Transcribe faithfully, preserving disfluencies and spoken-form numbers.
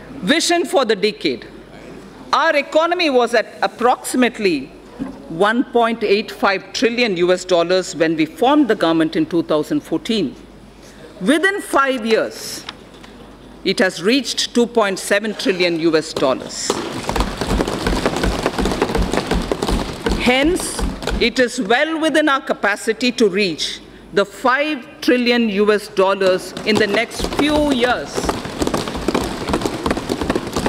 Vision for the decade. Our economy was at approximately one point eight five trillion U S dollars when we formed the government in two thousand fourteen. Within five years, it has reached two point seven trillion U S dollars. Hence, it is well within our capacity to reach the five trillion U S dollars in the next few years.